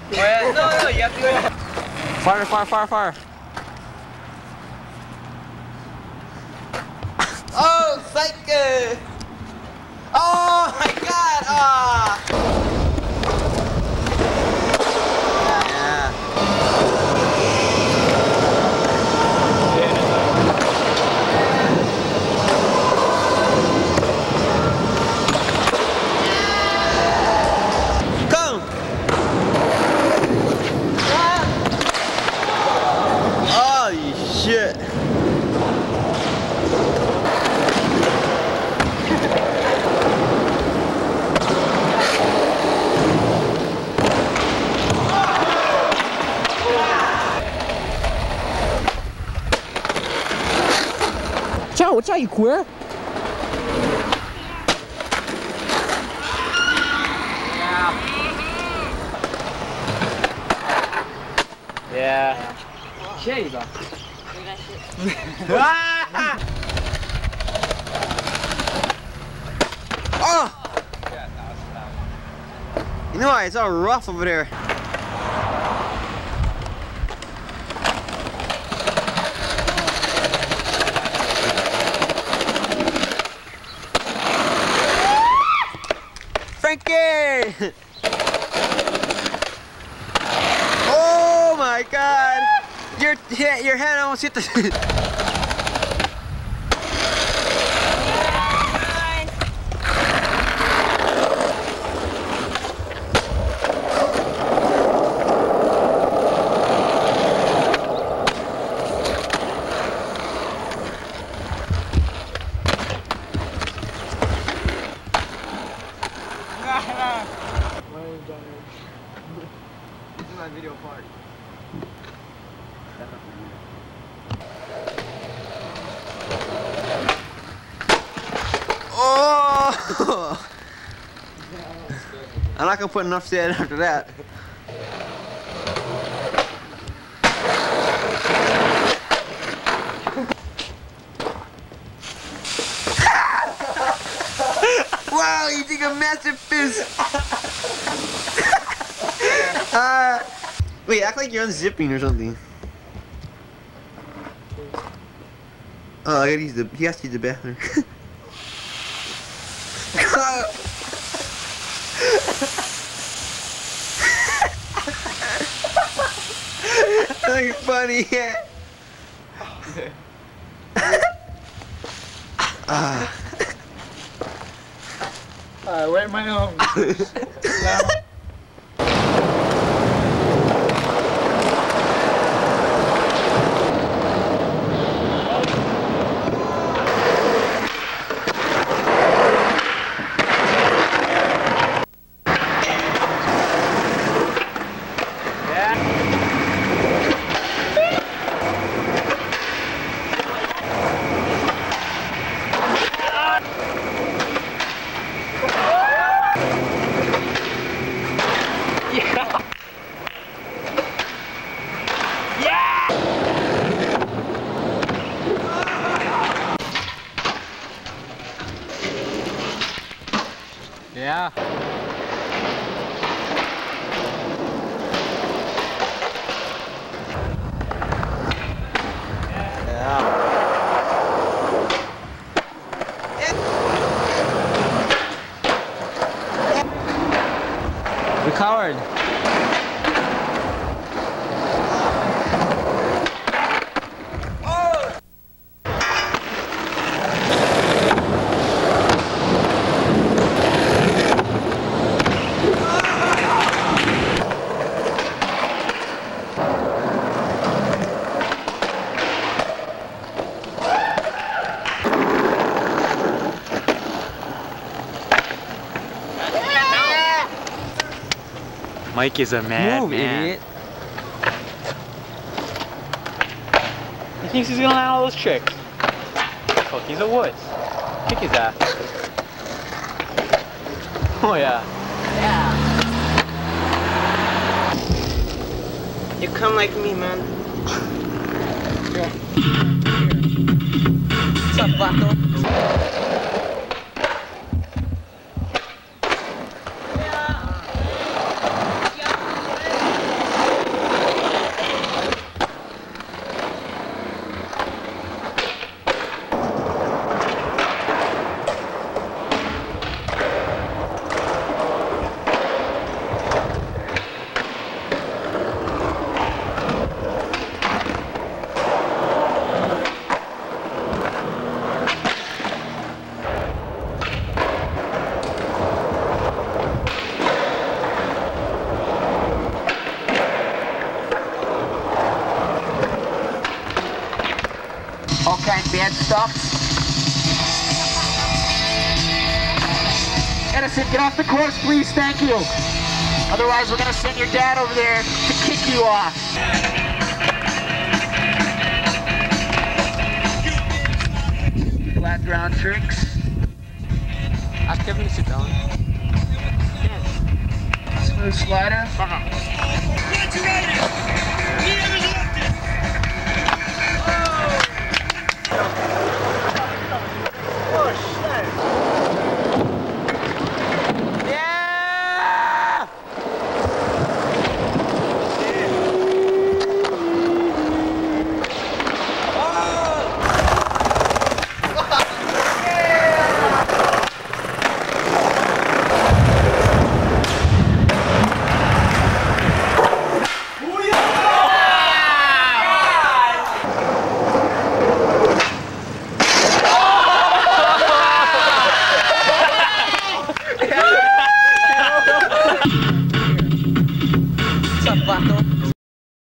Well, no, you have to go. Fire, fire, fire, fire. Oh, psycho! Oh my god! Ah! Come! Holy shit! Watch out, you queer. Yeah. Tjej va? Oh! You know why? It's all rough over there. Frankie! Oh my god! Your hand almost hit the... This is my video part. Oh! I'm not gonna put enough sand after that. Wow, you take a massive fist. Wait, act like you're unzipping or something. Oh, I gotta use he has to use the bathroom. That's funny, yeah. Wet my nose. Yeah. Recovered. Mike is a mad man. Idiot. He thinks he's gonna land all those tricks. Fuck, he's a wuss. Kick his ass. Oh yeah. Yeah. You come like me, man. What's up, Vato? and stuff. Edison, get off the course, please. Thank you. Otherwise, we're going to send your dad over there to kick you off. Flat ground tricks. Ask Kevin to sit down. Smooth slider. Sapato.